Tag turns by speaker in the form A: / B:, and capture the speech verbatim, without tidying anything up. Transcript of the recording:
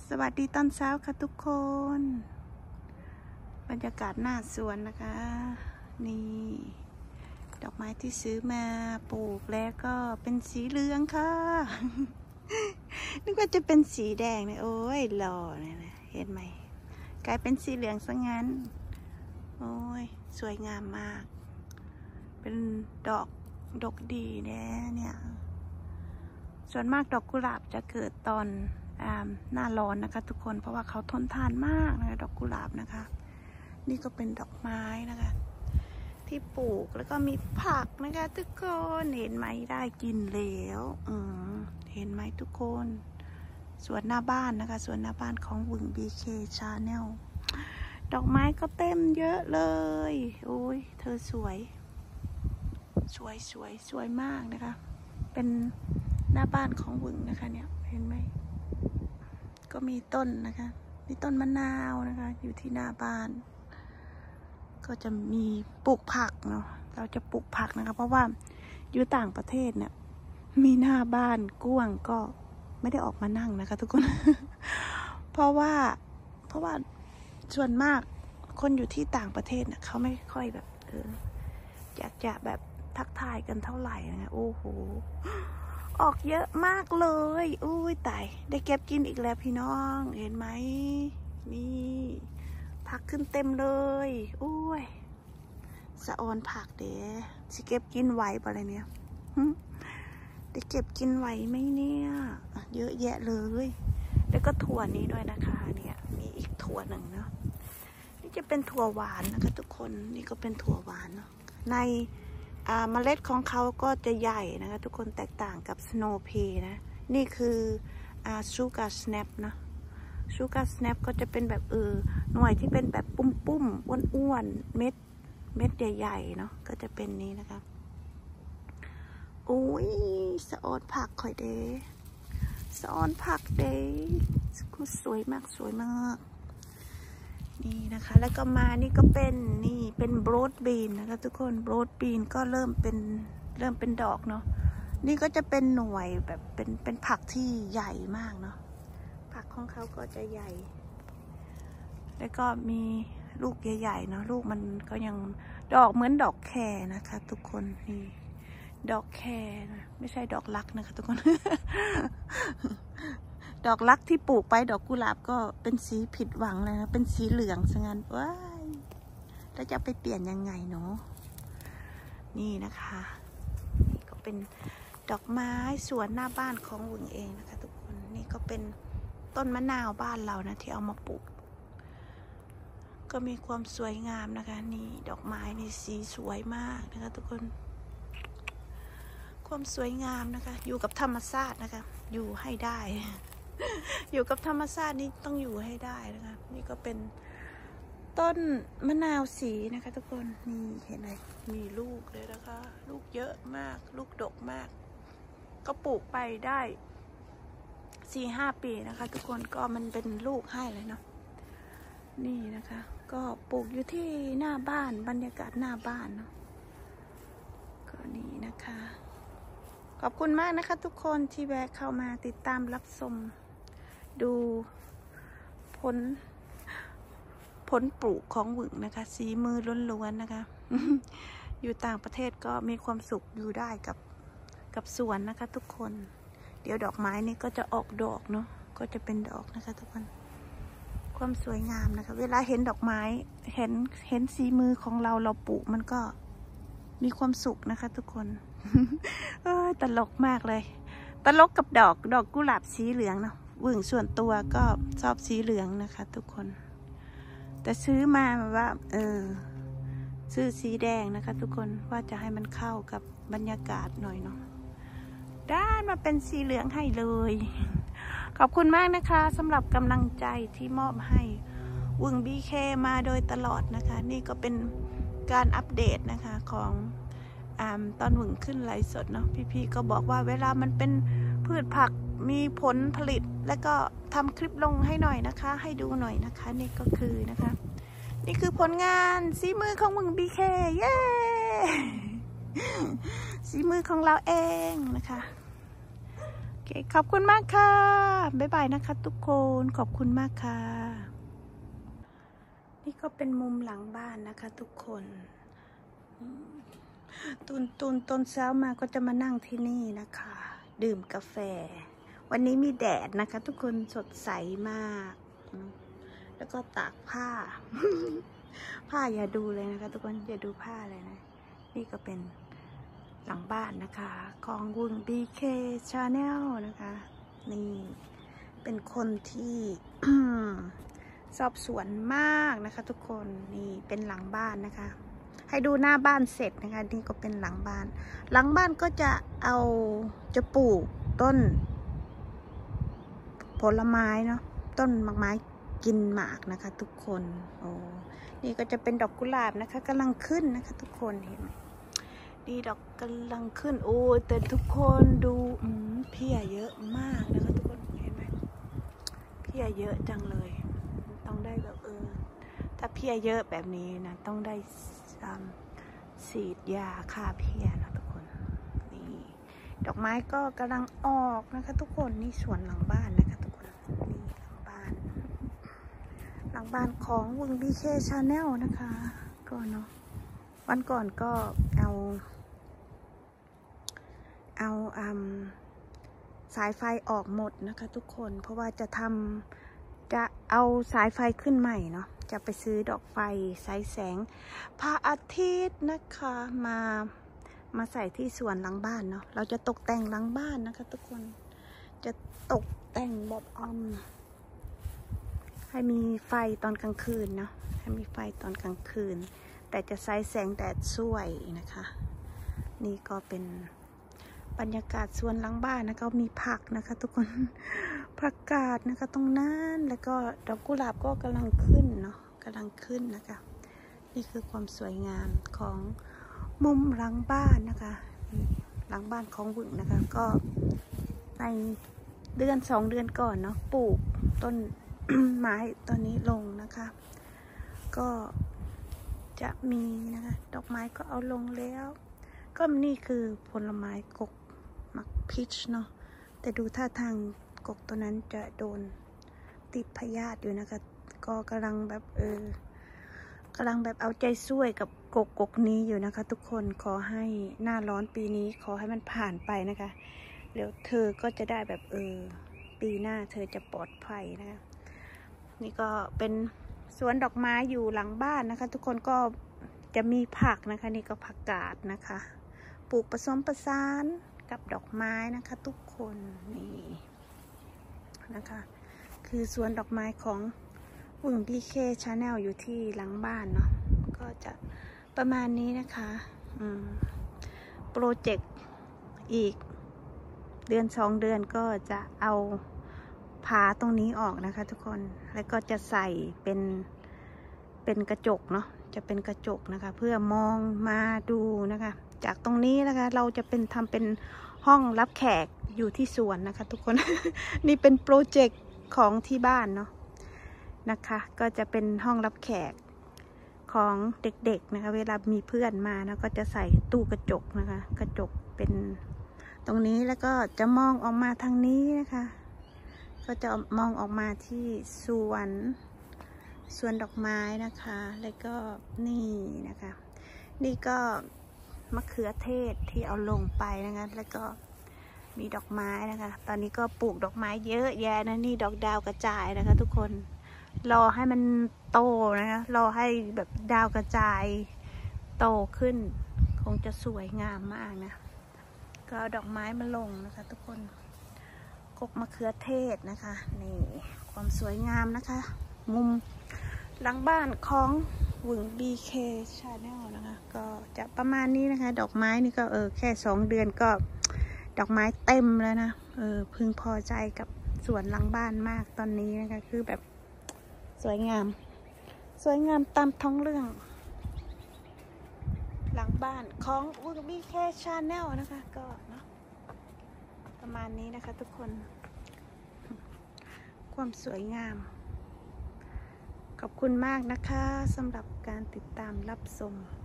A: สวัสดีตอนเช้าค่ะทุกคนบรรยากาศหน้าสวนนะคะนี่ดอกไม้ที่ซื้อมาปลูกแล้วก็เป็นสีเหลืองค่ะนึกว่าจะเป็นสีแดงเนี่ยโอ้ยหล่อเนี่ยนะเห็นไหมกลายเป็นสีเหลืองซะงั้นโอ้ยสวยงามมากเป็นดอกดอกดีแน่เนี่ยส่วนมากดอกกุหลาบจะเกิดตอนหน้าร้อนนะคะทุกคนเพราะว่าเขาทนทานมากนะคะดอกกุหลาบนะคะนี่ก็เป็นดอกไม้นะคะที่ปลูกแล้วก็มีผักนะคะทุกคนเห็นไหมได้กินแล้วอืมเห็นไหมทุกคนสวนหน้าบ้านนะคะสวนหน้าบ้านของวึง บี เค Channel ดอกไม้ก็เต็มเยอะเลยโอ้ยเธอสวยสวยสวยสวยมากนะคะเป็นหน้าบ้านของวึงนะคะเนี่ยเห็นไหมก็มีต้นนะคะมีต้นมะนาวนะคะอยู่ที่หน้าบ้านก็จะมีปลูกผักเนาะเราจะปลูกผักนะคะเพราะว่าอยู่ต่างประเทศเนี่ยมีหน้าบ้านกว้างก็ไม่ได้ออกมานั่งนะคะทุกคน เพราะว่าเพราะว่าส่วนมากคนอยู่ที่ต่างประเทศเนี่ยเขาไม่ค่อยแบบเอออยากจะแบบทักทายกันเท่าไหร่นะโอ้โหออกเยอะมากเลยอุ้ยตายได้เก็บกินอีกแล้วพี่น้องเห็นไหมนี่ผักขึ้นเต็มเลยอุ้ยสะออนผักเด้สิเก็บกินไหวปะอะไรเนี่ยได้เก็บกินไหวไหมเนี่ยเยอะแยะเลยแล้วก็ถั่วนี้ด้วยนะคะเนี่ยมีอีกถั่วหนึ่งเนาะนี่จะเป็นถั่วหวานนะคะทุกคนนี่ก็เป็นถั่วหวานเนาะในเมล็ดของเขาก็จะใหญ่นะคะทุกคนแตกต่างกับสโนว์เพนะนี่คือชูการ์สแนปนะชูการ์สแนปก็จะเป็นแบบเออหน่วยที่เป็นแบบปุ้มปุ้มอ้วนๆเม็ดเม็ดใหญ่ๆเนาะก็จะเป็นนี้นะคะโอ้ยสะออนผักข่อยเด้สะออนผักเด้สวยมากสวยมากนี่นะคะแล้วก็มานี่ก็เป็นนี่เป็นโบรดบีนนะคะทุกคนโบรดบีนก็เริ่มเป็นเริ่มเป็นดอกเนาะนี่ก็จะเป็นหน่วยแบบเป็นเป็นผักที่ใหญ่มากเนาะผักของเขาก็จะใหญ่แล้วก็มีลูกใหญ่ๆเนาะลูกมันก็ยังดอกเหมือนดอกแครนะคะทุกคนนี่ดอกแครนะไม่ใช่ดอกรักนะคะทุกคน ดอกรักที่ปลูกไปดอกกุหลาบก็เป็นสีผิดหวังเลยนะเป็นสีเหลืองซะงั้นว้ายแล้วจะไปเปลี่ยนยังไงเนาะนี่นะคะนี่ก็เป็นดอกไม้สวนหน้าบ้านของวึงเองนะคะทุกคนนี่ก็เป็นต้นมะนาวบ้านเรานะที่เอามาปลูกก็มีความสวยงามนะคะนี่ดอกไม้นี่สีสวยมากนะคะทุกคนความสวยงามนะคะอยู่กับธรรมชาตินะคะอยู่ให้ได้อยู่กับธรรมชาตินี่ต้องอยู่ให้ได้นะคะนี่ก็เป็นต้นมะนาวสีนะคะทุกคนนี่เห็นไหมมีลูกเลยนะคะลูกเยอะมากลูกดกมากก็ปลูกไปได้สี่ห้าปีนะคะทุกคนก็มันเป็นลูกให้เลยเนาะนี่นะคะก็ปลูกอยู่ที่หน้าบ้านบรรยากาศหน้าบ้านเนาะก็นี่นะคะขอบคุณมากนะคะทุกคนที่แวะเข้ามาติดตามรับชมดูผลผลปลูกของวึงนะคะสีมือล้วนๆนะคะ อยู่ต่างประเทศก็มีความสุขอยู่ได้กับกับสวนนะคะทุกคนเดี๋ยวดอกไม้นี่ก็จะออกดอกเนาะก็จะเป็นดอกนะคะทุกคนความสวยงามนะคะเวลาเห็นดอกไม้เห็นเห็นสีมือของเราเราปลูกมันก็มีความสุขนะคะทุกคน เออตลกมากเลยตลกกับดอกดอกกุหลาบสีเหลืองเนาะวึงส่วนตัวก็ชอบสีเหลืองนะคะทุกคนแต่ซื้อมาแบบว่าเออซื้อสีแดงนะคะทุกคนว่าจะให้มันเข้ากับบรรยากาศหน่อยเนาะได้มาเป็นสีเหลืองให้เลยขอบคุณมากนะคะสำหรับกำลังใจที่มอบให้วึง บี เค มาโดยตลอดนะคะนี่ก็เป็นการอัปเดตนะคะของอ่าตอนวึงขึ้นไลฟ์สดเนาะพี่ๆก็บอกว่าเวลามันเป็นพืชผักมีผลผลิตแล้วก็ทำคลิปลงให้หน่อยนะคะให้ดูหน่อยนะคะนี่ก็คือนะคะนี่คือผลงานสีมือของวึง บี เค เย้สีมือของเราเองนะคะเคขอบคุณมากค่ะบ๊ายบายนะคะทุกคนขอบคุณมากค่ะนี่ก็เป็นมุมหลังบ้านนะคะทุกคนตุนตุนตอนเช้ามาก็จะมานั่งที่นี่นะคะดื่มกาแฟวันนี้มีแดดนะคะทุกคนสดใสมากแล้วก็ตากผ้า ผ้าอย่าดูเลยนะคะทุกคนอย่าดูผ้าเลยนะนี่ก็เป็นหลังบ้านนะคะของวุ้ง บี เค Channel นะคะนี่เป็นคนที่ ชอบสวนมากนะคะทุกคนนี่เป็นหลังบ้านนะคะให้ดูหน้าบ้านเสร็จนะคะนี่ก็เป็นหลังบ้านหลังบ้านก็จะเอาจะปลูกต้นผลไม้เนาะต้นมะไม้กินหมากนะคะทุกคนโอ้นี่ก็จะเป็นดอกกุหลาบนะคะกำลังขึ้นนะคะทุกคนเห็นไหมนี่ดอกกำลังขึ้นโอ้แต่ทุกคนดูอืมเพี้ยเยอะมากนะคะทุกคนเห็นไหมเพี้ยเยอะจังเลยต้องได้แบบเออถ้าเพี้ยเยอะแบบนี้นะต้องได้ฉีดยาฆ่าเพี้ยนะทุกคนนี่ดอกไม้ก็กำลังออกนะคะทุกคนนี่สวนหลังบ้านนะคะทุกคนนี่หลังบ้านหลังบ้านของวุ้ง บี เค Channel นะคะก็เนาะวันก่อนก็เอาเอาอืมสายไฟออกหมดนะคะทุกคนเพราะว่าจะทำจะเอาสายไฟขึ้นใหม่เนาะจะไปซื้อดอกไฟสายแสงพระอาทิตย์นะคะมามาใส่ที่สวนหลังบ้านเนาะเราจะตกแต่งหลังบ้านนะคะทุกคนจะตกแต่งแบบอืมให้มีไฟตอนกลางคืนเนาะให้มีไฟตอนกลางคืนแต่จะใช้แสงแดดช่วยนะคะนี่ก็เป็นบรรยากาศสวนหลังบ้านนะคะมีผักนะคะทุกคนผักกาดนะคะตรงนั้นแล้วก็ดอกกุหลาบก็กำลังขึ้นเนาะกำลังขึ้นนะคะนี่คือความสวยงามของมุมหลังบ้านนะคะหลังบ้านของวุ้งนะคะก็ในเดือนสองเดือนก่อนเนาะปลูกต้น ไม้ตอนนี้ลงนะคะก็จะมีนะคะดอกไม้ก็เอาลงแล้วก็นี่คือผลไม้กกมักพีชเนาะแต่ดูท่าทางกกตัวนั้นจะโดนติดพยาธิอยู่นะคะก็กำลังแบบเออกำลังแบบเอาใจช่วยกับกกกกนี้อยู่นะคะทุกคนขอให้หน้าร้อนปีนี้ขอให้มันผ่านไปนะคะเดี๋ยวเธอก็จะได้แบบเออปีหน้าเธอจะปลอดภัยนะคะนี่ก็เป็นสวนดอกไม้อยู่หลังบ้านนะคะทุกคนก็จะมีผักนะคะนี่ก็ผักกาดนะคะปลูกผสมผสานกับดอกไม้นะคะทุกคนนี่นะคะคือสวนดอกไม้ของวุ้ง บี เค Channel อยู่ที่หลังบ้านเนาะก็จะประมาณนี้นะคะโปรเจกต์อีกเดือนสองเดือนก็จะเอาผาตรงนี้ออกนะคะทุกคนแล้วก็จะใส่เป็นเป็นกระจกเนาะจะเป็นกระจกนะคะเพื่อมองมาดูนะคะจากตรงนี้นะคะเราจะเป็นทำเป็นห้องรับแขกอยู่ที่สวนนะคะทุกคน นี่เป็นโปรเจกต์ของที่บ้านเนาะนะคะก็จะเป็นห้องรับแขกของเด็กๆนะคะเวลามีเพื่อนมานะก็จะใส่ตู้กระจกนะคะกระจกเป็นตรงนี้แล้วก็จะมองออกมาทางนี้นะคะก็จะมองออกมาที่สวนสวนดอกไม้นะคะแล้วก็นี่นะคะนี่ก็มะเขือเทศที่เอาลงไปนะคะแล้วก็มีดอกไม้นะคะตอนนี้ก็ปลูกดอกไม้เยอะแยะนะนี่ดอกดาวกระจายนะคะทุกคนรอให้มันโตนะคะรอให้แบบดาวกระจายโตขึ้นคงจะสวยงามมากนะก็เอาดอกไม้มาลงนะคะทุกคนกกมะเขือเทศนะคะนี่ความสวยงามนะคะมุมหลังบ้านของวุ้ง บี เค Channel นะคะก็จะประมาณนี้นะคะดอกไม้นี่ก็เออแค่สองเดือนก็ดอกไม้เต็มแล้วนะเออพึงพอใจกับสวนหลังบ้านมากตอนนี้นะคะคือแบบสวยงามสวยงามตามท้องเรื่องหลังบ้านของวุ้ง บี เค Channel นะคะก็เนาะประมาณนี้นะคะทุกคนความสวยงามขอบคุณมากนะคะสำหรับการติดตามรับชม